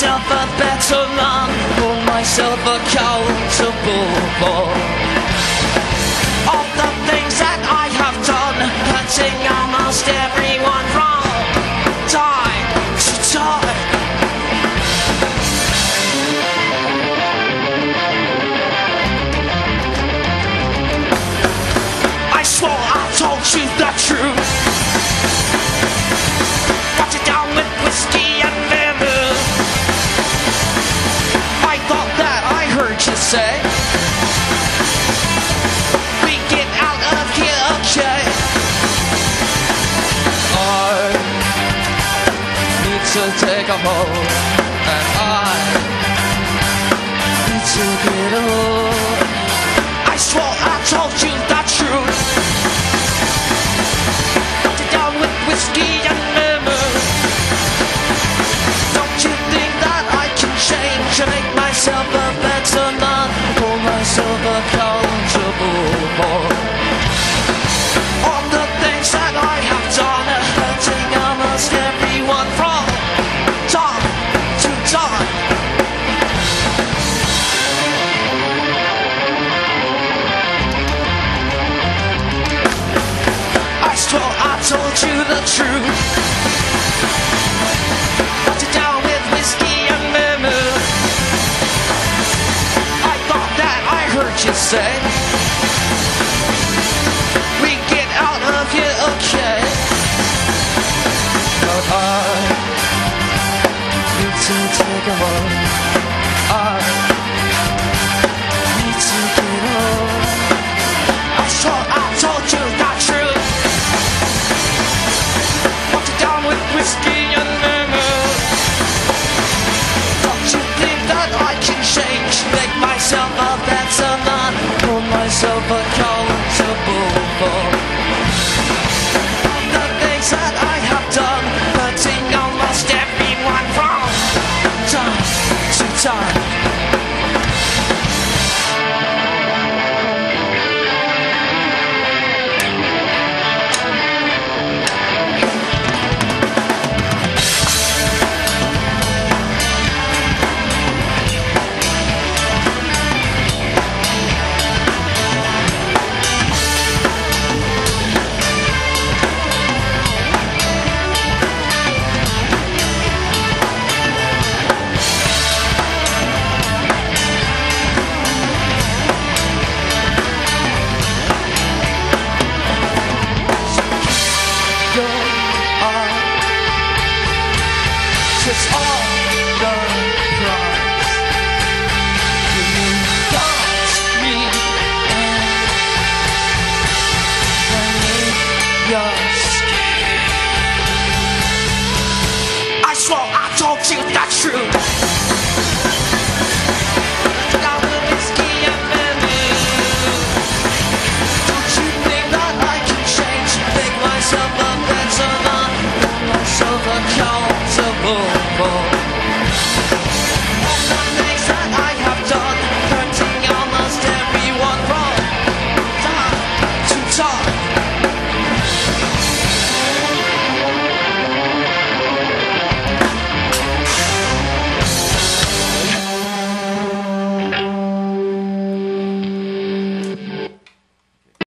myself a better man, hold myself accountable for all the things that I have done, hurting almost everyone from time to time. I swore I told you the truth, got it down with whiskey and lemon. I thought that I heard you say, we get out of here, okay? I need to take a hold, and I need to get old. I swore I told you the truth, got it down with whiskey and lemon. Don't you think that I can change and make myself a better man, hold myself accountable for all the things that I have done, hurting almost everyone from time to time. I swore I told you the truth, got it down with whiskey and lemon. I thought that I heard you say, we get out of here, okay? But I need to take a walk.